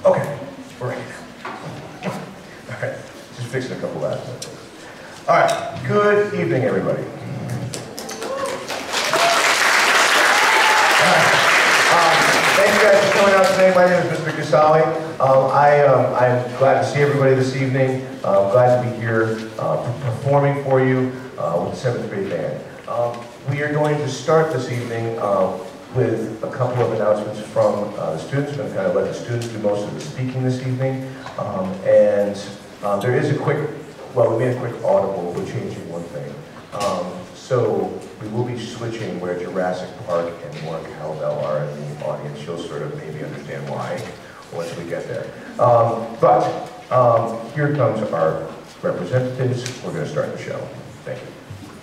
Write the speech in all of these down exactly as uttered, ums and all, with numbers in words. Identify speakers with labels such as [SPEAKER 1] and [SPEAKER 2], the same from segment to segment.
[SPEAKER 1] Okay, great. All right, just fixing a couple last minutes. All right, good evening, everybody. Thank you guys for coming out today. My name is Mister Casali. Um, I, um, I'm glad to see everybody this evening. Uh, glad to be here uh, performing for you uh, with the seventh grade band. Um, we are going to start this evening uh, with a couple of announcements from uh, the students. I'm going to kind of let the students do most of the speaking this evening. Um, and uh, there is a quick, well, we made a quick audible. We're changing one thing. Um, so we will be switching where Jurassic Park and More Cowbell are in the audience. You'll sort of maybe understand why once we get there. Um, but um, here comes our representatives. We're going to start the show. Thank you.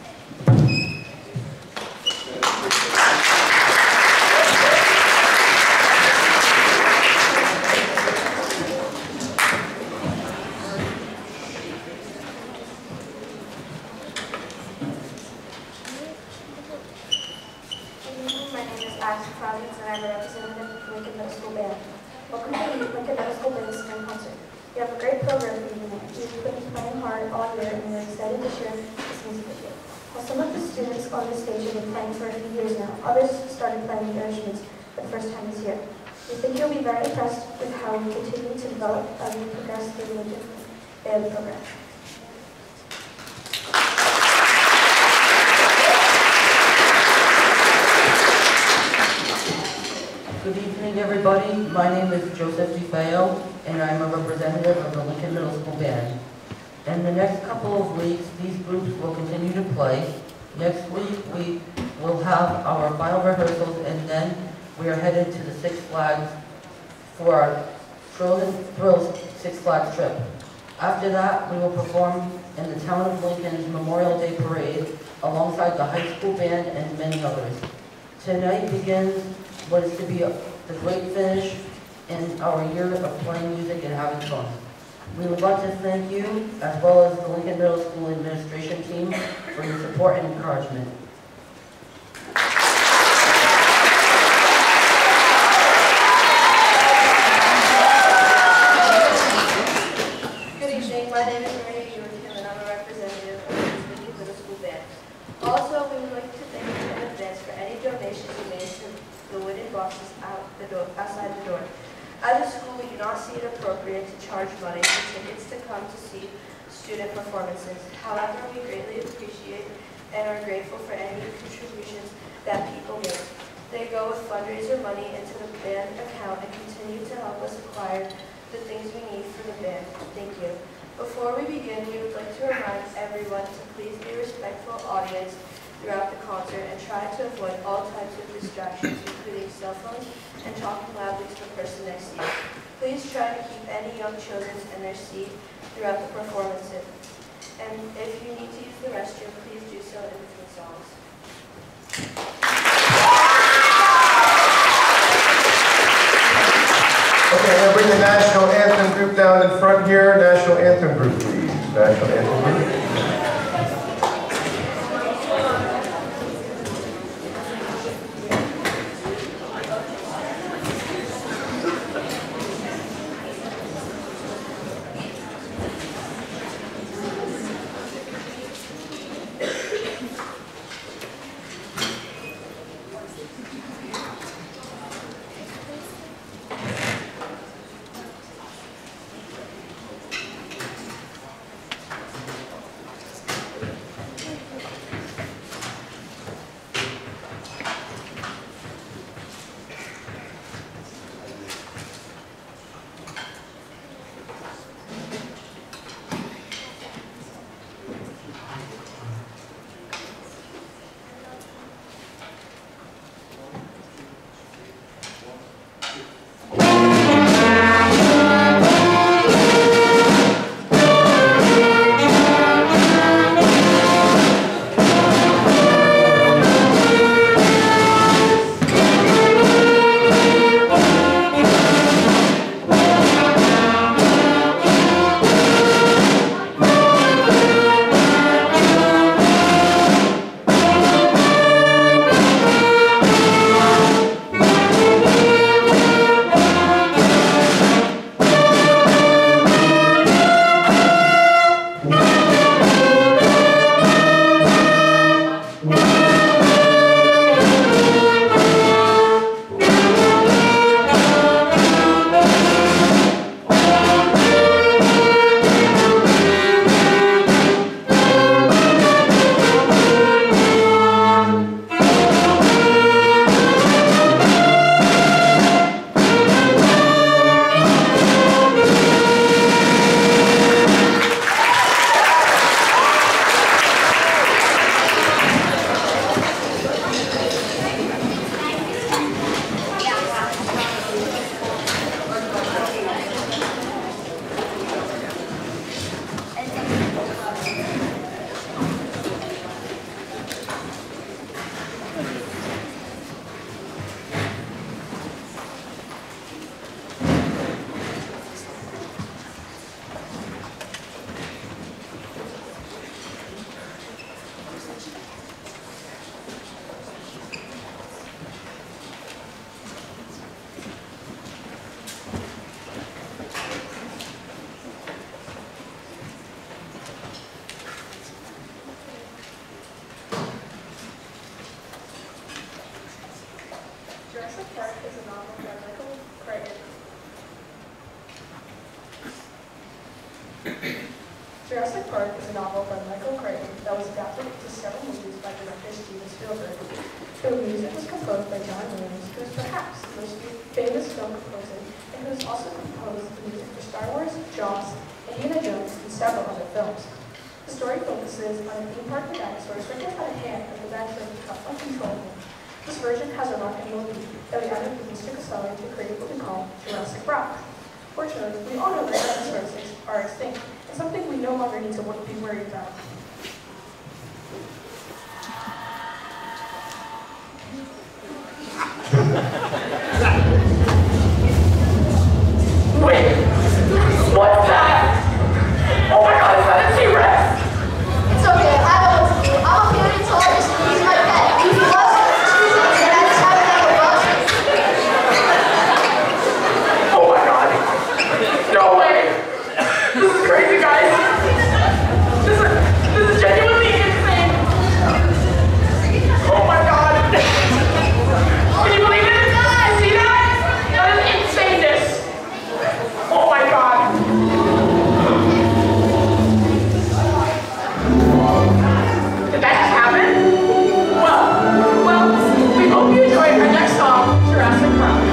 [SPEAKER 2] Good evening, everybody. My name is Joseph DeFeo, and I'm a representative of the Lincoln Middle School Band. In the next couple of weeks, these groups will continue to play. Next week, we will have our final rehearsals, and then we are headed to the Six Flags for our Thrills Thrills Six Flags trip. After that, we will perform in the town of Lincoln's Memorial Day Parade alongside the high school band and many others. Tonight begins what is to be a, the great finish in our year of playing music and having fun. We would like to thank you, as well as the Lincoln Middle School administration team, for your support and encouragement.
[SPEAKER 3] Good evening, my name is Maria Ewing, and I'm a representative of the Lincoln Middle School Band. Also, we would like to thank you in advance for any donations you made to the wooden boxes out the door, outside the door. As a school, we do not see it appropriate to charge money for tickets to come to see student performances. However, we greatly appreciate and are grateful for any contributions that people make. They go with fundraiser money into the band account and continue to help us acquire the things we need for the band. Thank you. Before we begin, we would like to remind everyone to please be a respectful audience throughout the concert and try to avoid all types of distractions, including cell phones and talking loudly to the person next to you. Please try to keep any young children in their seat throughout the performances. And if you need to use the restroom, please do so in between songs.
[SPEAKER 1] Okay, I'm going to bring the National Anthem group down in front here. National Anthem group, please. National Anthem group.
[SPEAKER 4] Park is a novel by Michael Crichton that was adapted to several movies by director Steven Spielberg. The music was composed by John Williams, who is perhaps the most famous film composer, and who has also composed the music for Star Wars, Jaws, Indiana Jones, and several other films. The story focuses on a theme park where dinosaurs are just out of hand as the adventure becomes uncontrollable. This version has a rock and roll beat that we added with Mister Casale to create what we call Jurassic Rock. Fortunately, we all know that dinosaurs are extinct, and something we no longer need to be worried about.
[SPEAKER 5] Wait, what's that? Oh my god, is that a T-Rex?
[SPEAKER 3] It's okay, I know what to do. I'm okay until I just use my pet. If you want to choose it, then I just have to have a box.
[SPEAKER 5] Oh my god. No way. This is crazy, guys. This is, this is genuinely insane. Oh my god. Can you believe it? See that? That is insaneness. Oh my god. Did that just happen? Well, well, we hope you enjoyed our next song, Jurassic Park.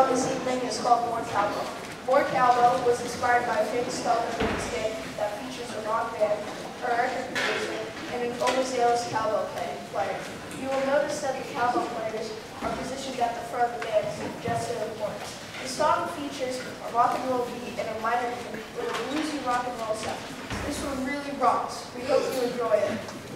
[SPEAKER 4] song this evening is called More Cowbell. More Cowbell was inspired by a famous television skit that features a rock band, a record producer, and an overzealous cowbell play, player. You will notice that the cowbell players are positioned at the front of the band, just their importance. The song features a rock and roll beat and a minor beat with a bluesy rock and roll sound. This one really rocks. We hope you enjoy it.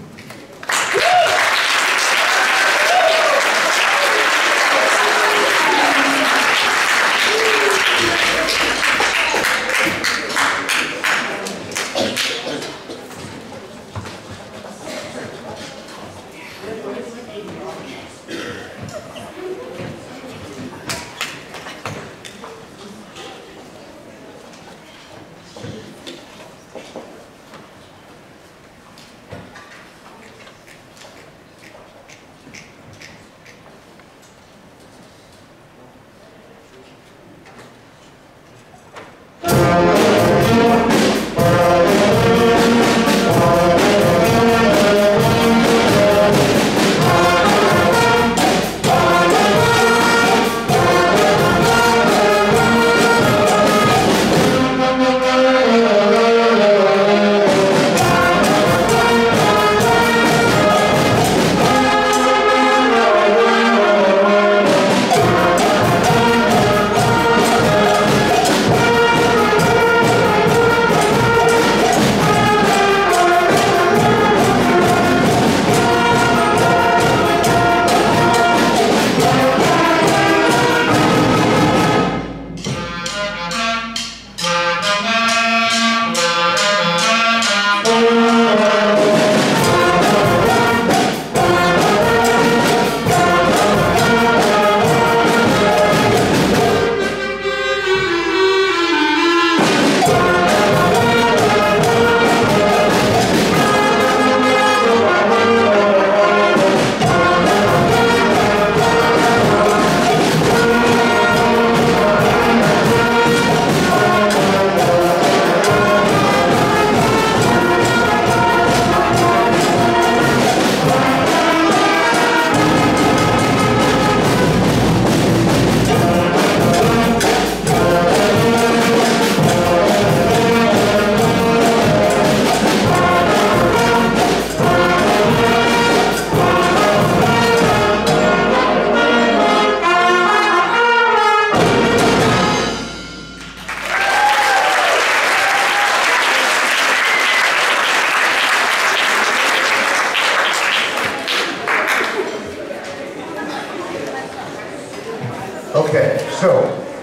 [SPEAKER 1] Okay, so,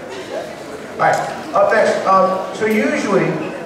[SPEAKER 1] all right, up next, um, so usually,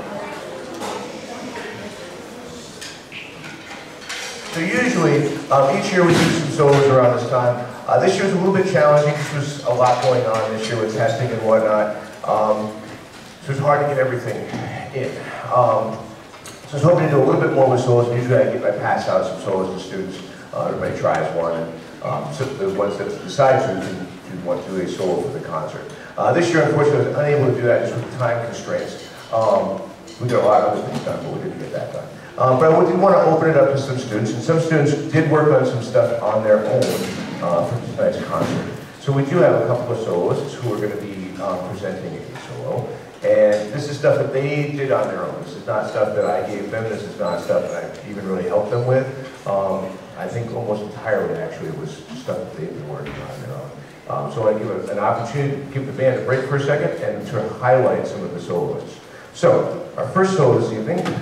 [SPEAKER 1] so usually, um, each year we do some solos around this time. Uh, this year was a little bit challenging because there's a lot going on this year with testing and whatnot. Um, so it's hard to get everything in. Um, so I was hoping to do a little bit more with solos. Usually I, get, I pass out some solos to students. Uh, everybody tries one, and um, so the ones that decide to can want to do a solo for the concert. Uh, this year, unfortunately, I was unable to do that just with the time constraints. Um, we got a lot of other things done, but we didn't get that done. Um, but I did want to open it up to some students, and some students did work on some stuff on their own uh, for tonight's concert. So we do have a couple of soloists who are going to be um, presenting a solo, and this is stuff that they did on their own. This is not stuff that I gave them. This is not stuff that I even really helped them with. Um, I think almost entirely, actually, it was stuff that they've been working on their own. Um, so I give a, an opportunity to give the band a break for a second and to highlight some of the soloists. So, our first solo this evening is,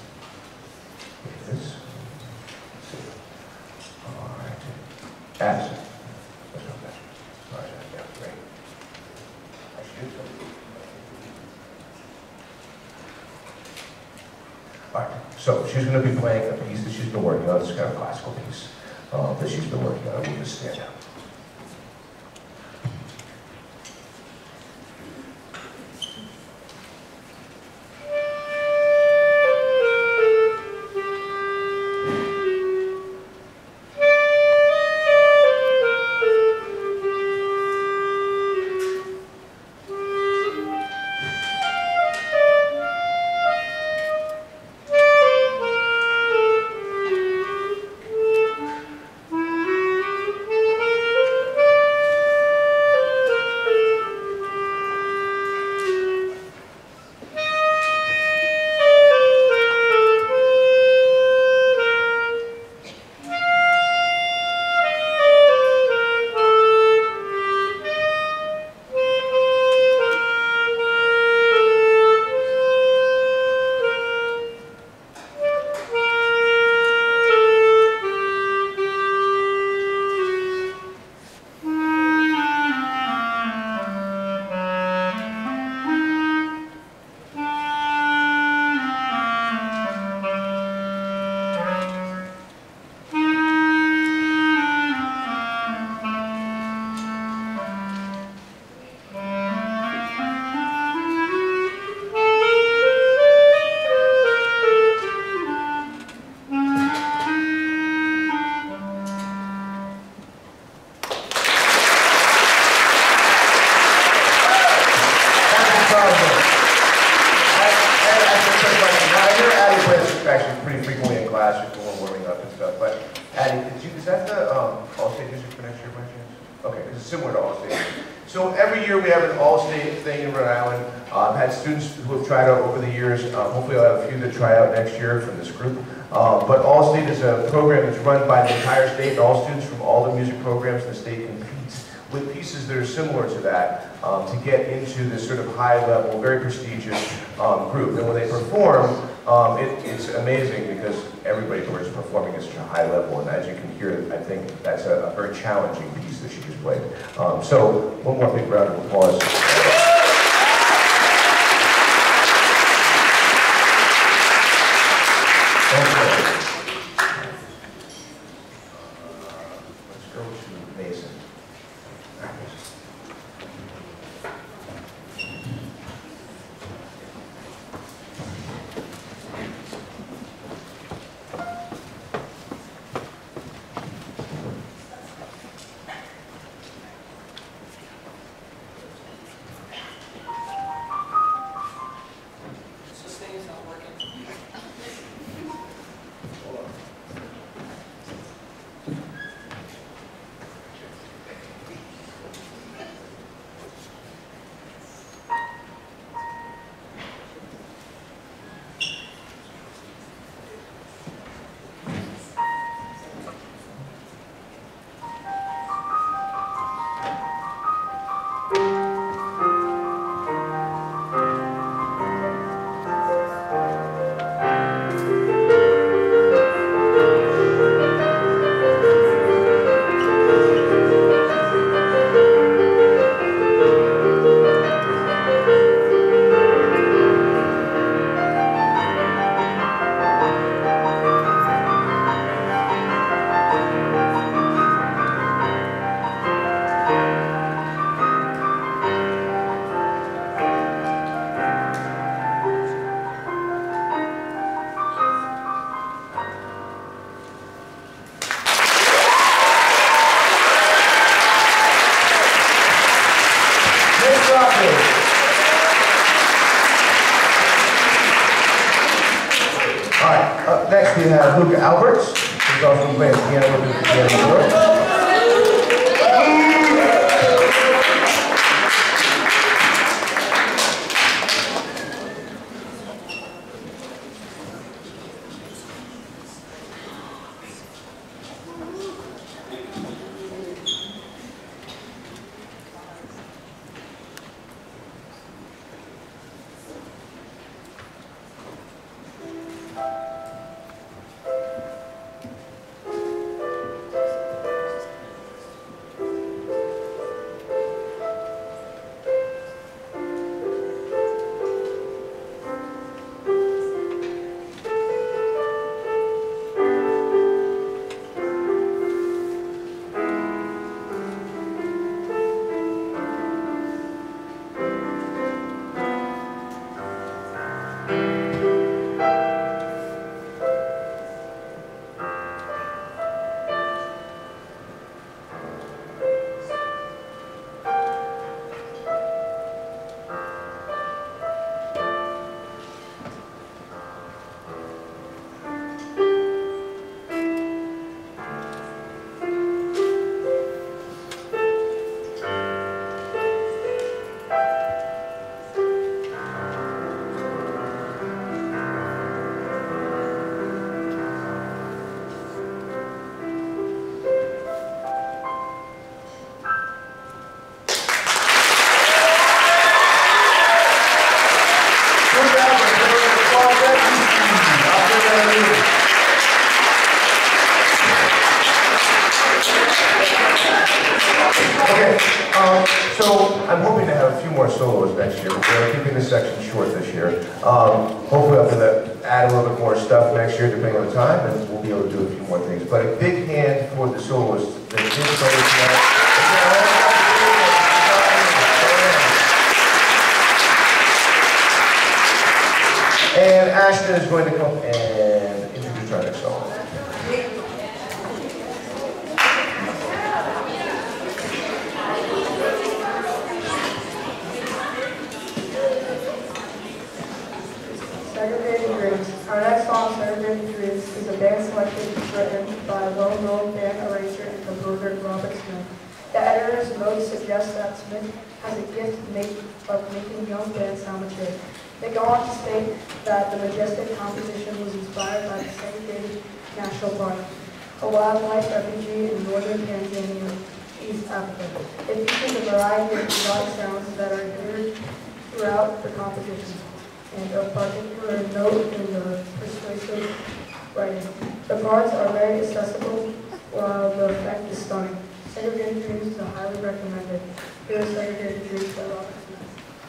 [SPEAKER 1] all right, Addison. Let's go back. All right, yeah, great. I should do something. All right, so she's going to be playing a piece that she's been working on. It's kind of a classical piece uh, that she's been working on. We'll just stand out. All-State music for next year by chance? Okay, it's similar to All-State. So every year we have an All-State thing in Rhode Island. Uh, I've had students who have tried out over the years. Uh, hopefully I'll have a few that try out next year from this group. Uh, but All-State is a program that's run by the entire state, and all students from all the music programs in the state compete with pieces that are similar to that um, to get into this sort of high-level, very prestigious um, group. And when they perform, um, it, it's amazing because everybody who is performing at such a high level, and as you can hear, I think that's a, a very challenging piece that she just played. Um, so, one more big round of applause. Okay. Let's go to Mason. Next we have Luca Alberts, who's also playing piano with the piano board. I'm hoping to have a few more solos next year. We're keeping this section short this year. Um, hopefully I'm going to add a little bit more stuff next year depending on the time, and we'll be able to do a few more things. But a big hand for the soloists that did play tonight. And Ashton is going to come and introduce our next song.
[SPEAKER 4] Segregated Dreams. Our next song, Segregated Dreams, is a band selection written by well-known band arranger and composer Robert Smith. The editor's note suggests that Smith has a gift of making, of making young bands sound mature. They go on to state that the majestic composition was inspired by the Segregated National Park, a wildlife refugee in northern Tanzania, East Africa. It features a variety of exotic sounds that are heard throughout the composition, and of particular note in the persuasive writing. The parts are very accessible, while the effect is stunning. Segregated Dreams is highly recommended. Here is Segregated Dreams by Robert Smith.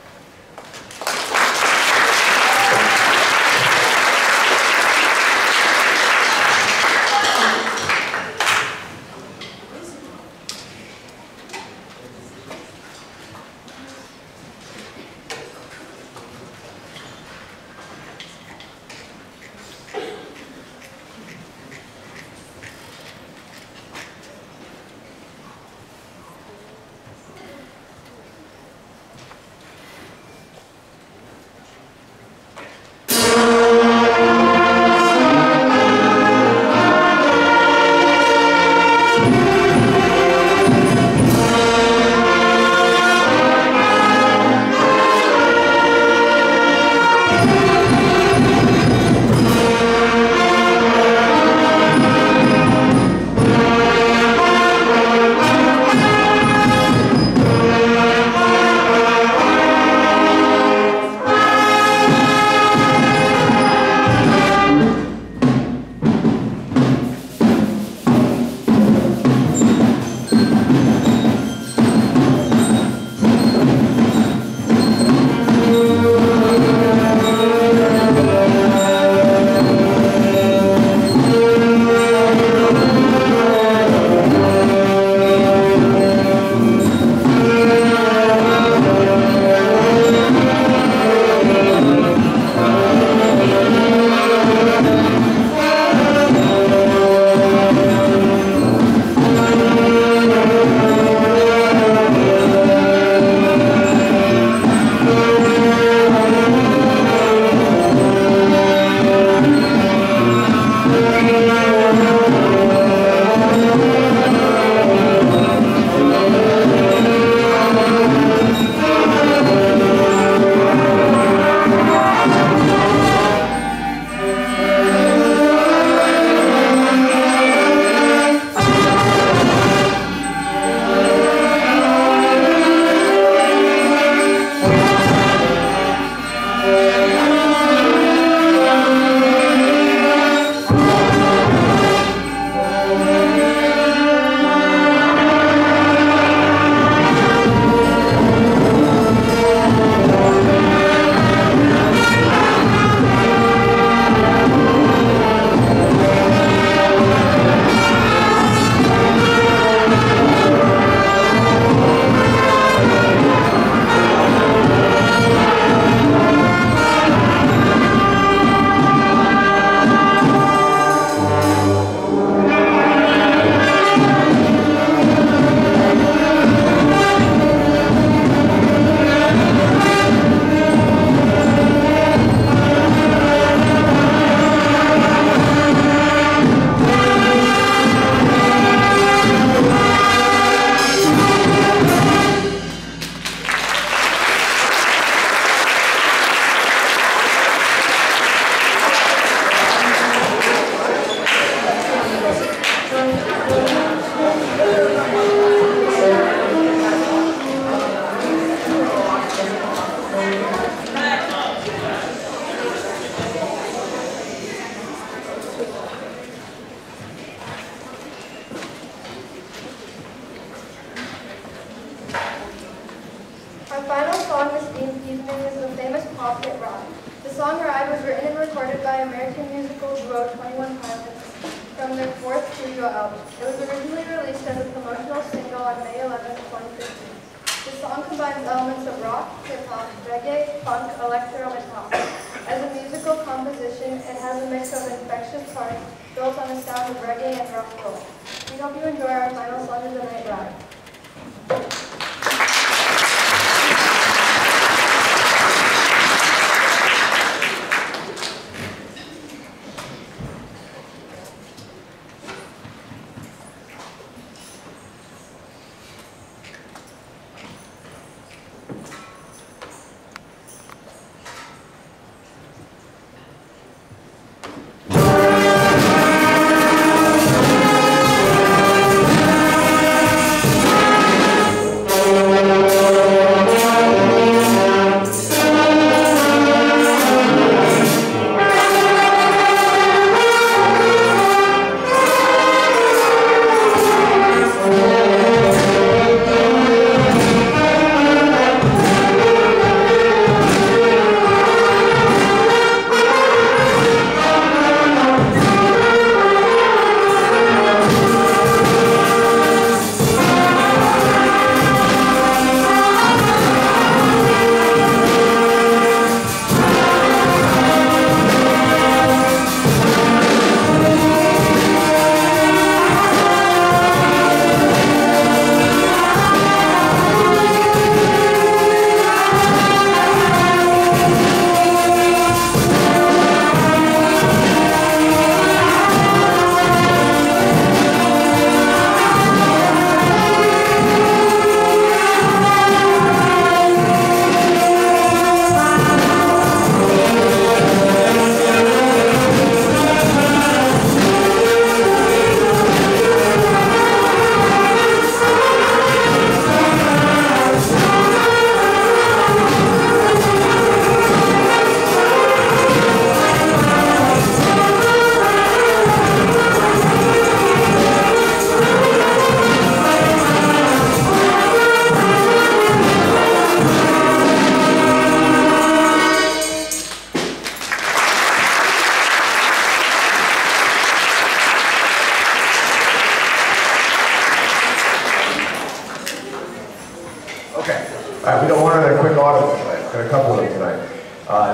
[SPEAKER 3] Our final song this evening is the famous pop hit Rock. The song Ride was written and recorded by American musical duo twenty-one Pilots from their fourth studio album. It was originally released as a promotional single on May eleventh, twenty fifteen. The song combines elements of rock, hip-hop, reggae, funk, electro, and pop. As a musical composition, it has a mix of infectious parts built on the sound of reggae and rock and roll. We hope you enjoy our final song of the night, Ride.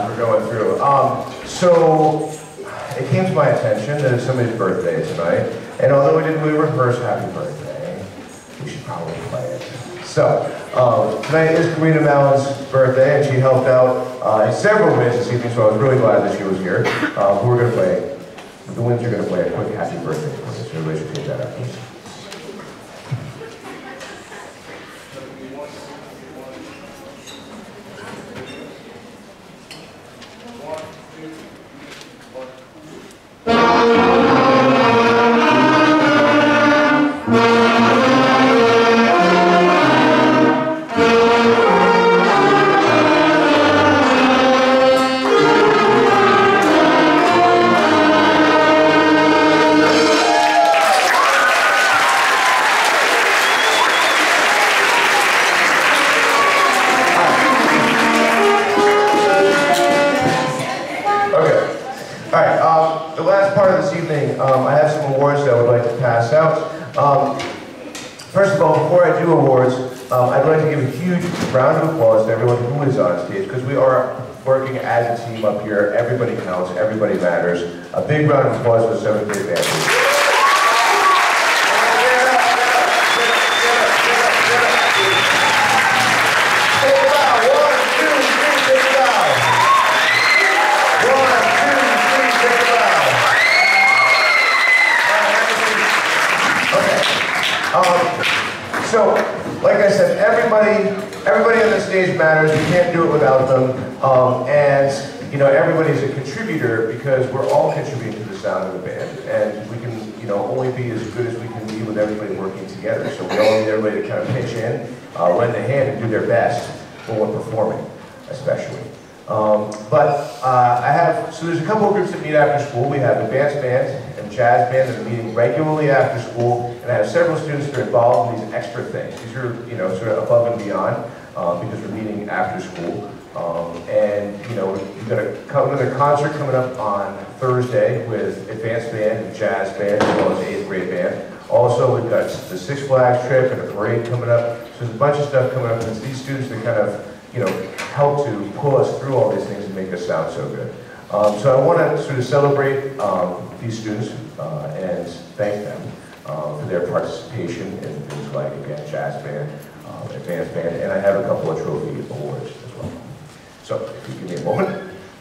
[SPEAKER 1] as we're going through. Um, so, it came to my attention that it's somebody's birthday tonight, and although we didn't really rehearse happy birthday, we should probably play it. So, um, tonight is Karina Mallon's birthday, and she helped out uh, in several ways this evening, so I was really glad that she was here. Uh, we're going to play, the Winds are going to play a quick happy birthday for us, so everybody should take that up, please. Um, I have some awards that I would like to pass out. Um, first of all, before I do awards, um, I'd like to give a huge round of applause to everyone who is on stage, because we are working as a team up here. Everybody counts, everybody matters. A big round of applause for the seventh grade band. So, like I said, everybody, everybody on the stage matters. We can't do it without them. Um, and, you know, everybody's a contributor because we're all contributing to the sound of the band. And we can, you know, only be as good as we can be with everybody working together. So we all need everybody to kind of pitch in, uh, lend a hand, and do their best when we're performing, especially. Um, but uh, I have, so there's a couple of groups that meet after school. We have advanced band and jazz band that are meeting regularly after school, and I have several students that are involved in these extra things. These are, you know, sort of above and beyond, um, because we're meeting after school. Um, and, you know, we've got a, another concert coming up on Thursday with advanced band and jazz band, as well as eighth grade band. Also, we've got the Six Flags trip and a parade coming up. So there's a bunch of stuff coming up, and it's these students that kind of, you know, help to pull us through all these things and make us sound so good. Um, so I want to sort of celebrate um, these students uh, and thank them uh, for their participation in things like, again, jazz band, um, advanced band, and I have a couple of trophy awards as well. So if you give me a moment.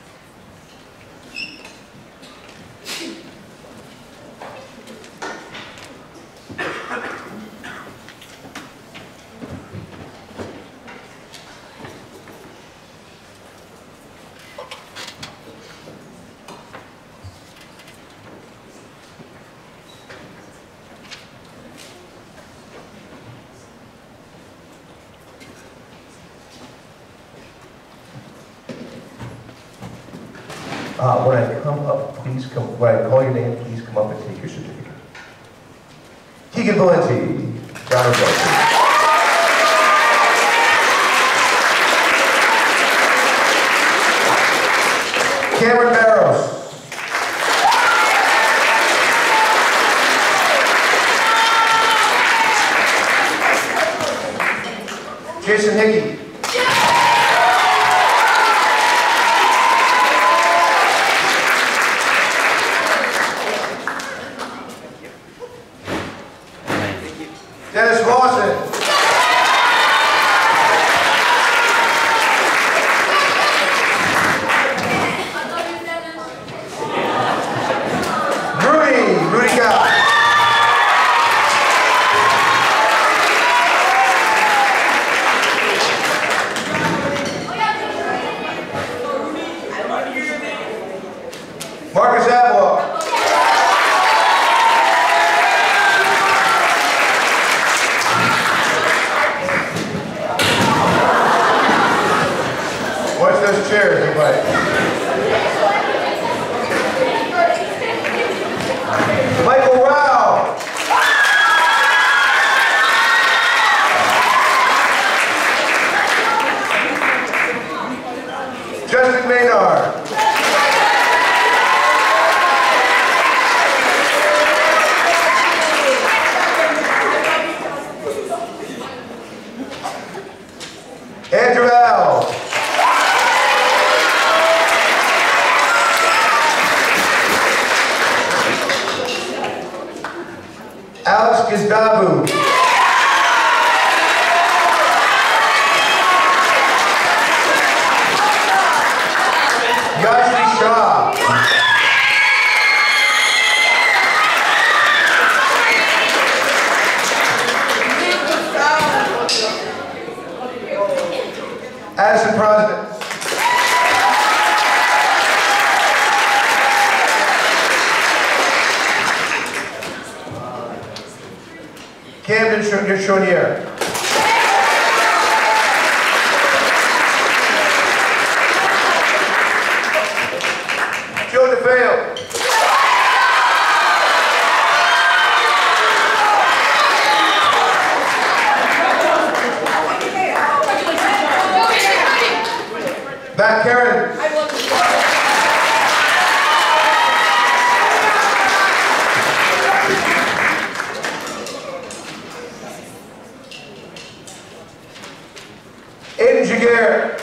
[SPEAKER 1] Uh, when I come up, please come, when I call your name, please come up and take your certificate. Keegan Valenti, John Valenti. Cameron Barrows. Jason Hickey. Dennis Lawson. Rudy, Rudy Gall. Izdabu. Yashvi Shah. Addison President. Camden Chaudier. Joe DeFeo. Matt Karen. Aiden Jaguar.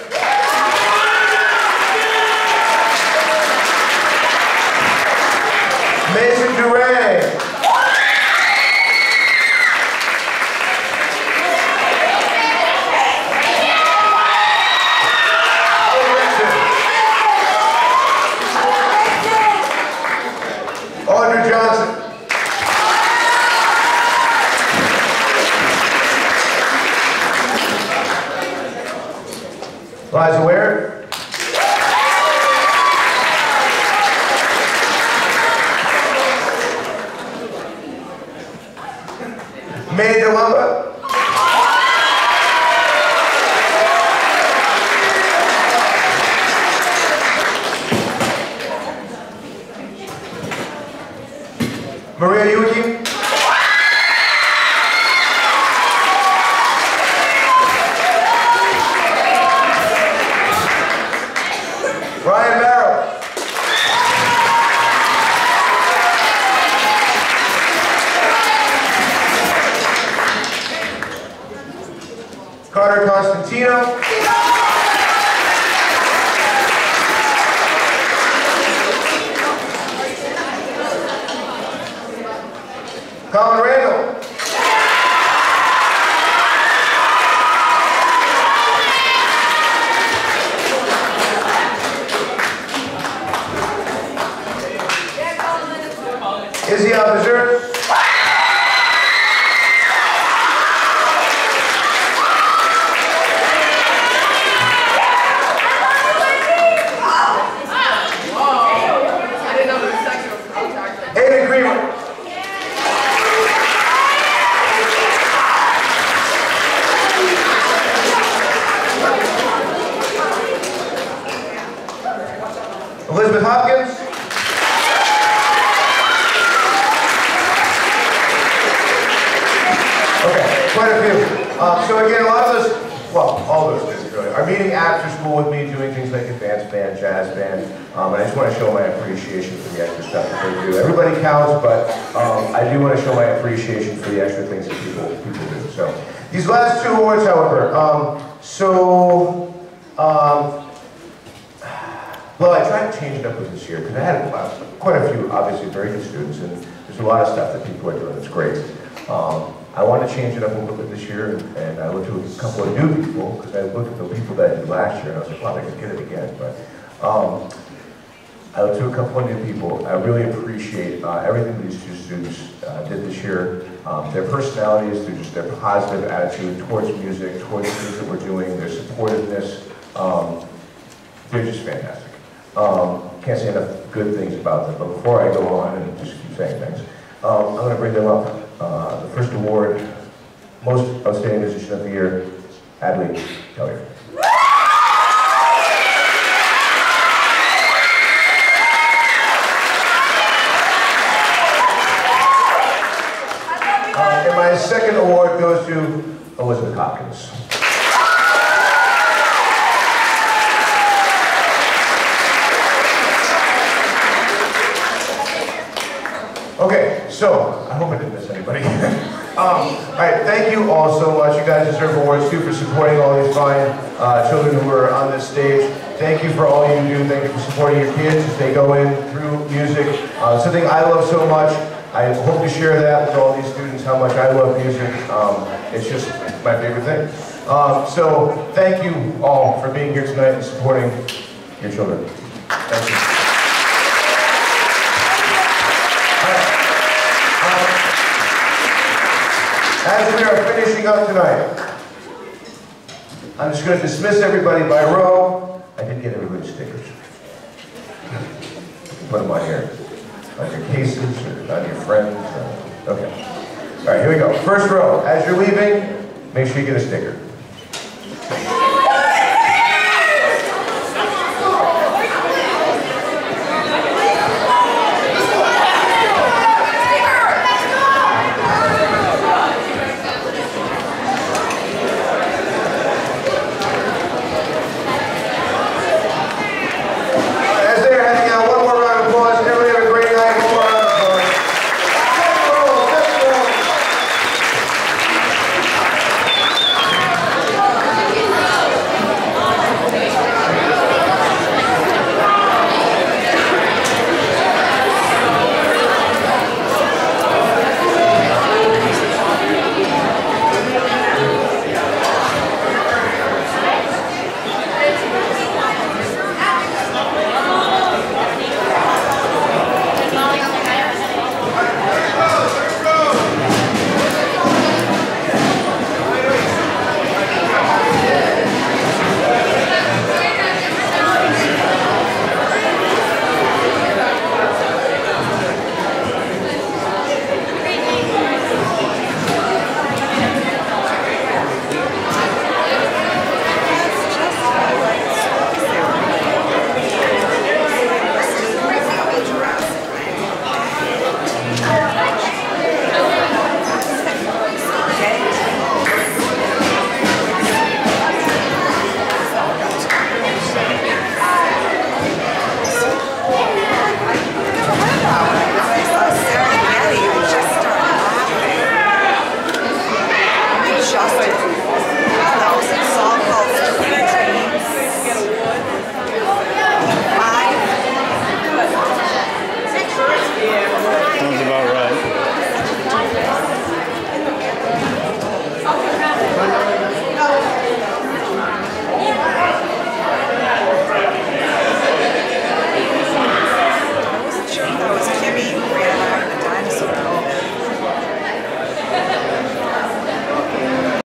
[SPEAKER 1] Mason Duray. Audrey Johnson. Liza Ware. May DeLumba. Maria Yuki. Ryan Barrow. Carter Constantino. Colin Randall. Izzy Albazer. Aiden Greenwood. Elizabeth Hopkins. Okay, quite a few. Um, so again, a lot of those, well, all those students really, are meeting after school with me, doing things like advanced band, jazz band, um, and I just want to show my appreciation for the extra stuff that they do. Everybody counts, but um, I do want to show my appreciation for the extra things that people, people do. So these last two awards, however, um, so, um, well, I tried to change it up with this year because I had uh, quite a few, obviously, very good students, and there's a lot of stuff that people are doing that's great. Um, I want to change it up a little bit this year, and, and I looked at a couple of new people because I looked at the people that I did last year, and I was like, wow, I could get it again. But um, I looked at a couple of new people. I really appreciate uh, everything these two students uh, did this year. Um, their personalities, their just their positive attitude towards music, towards the things that we're doing, their supportiveness. Um, they're just fantastic. Um, can't say enough good things about them, but before I go on and just keep saying things, um, I'm going to bring them up. Uh, the first award, Most Outstanding Musician of the Year, Adley Tellier. Uh, and my second award goes to Elizabeth Hopkins. Okay, so, I hope I didn't miss anybody. um, all right, thank you all so much. You guys deserve awards too for supporting all these fine uh, children who are on this stage. Thank you for all you do. Thank you for supporting your kids as they go in through music. Uh, something I love so much. I hope to share that with all these students reasons how much I love music. Um, it's just my favorite thing. Um, so thank you all for being here tonight and supporting your children. Thank you. Um, as we are finishing up tonight, I'm just going to dismiss everybody by row. I did get everybody's stickers. Put them on your, on your cases or on your friends. Okay. All right, here we go. First row. As you're leaving, make sure you get a sticker.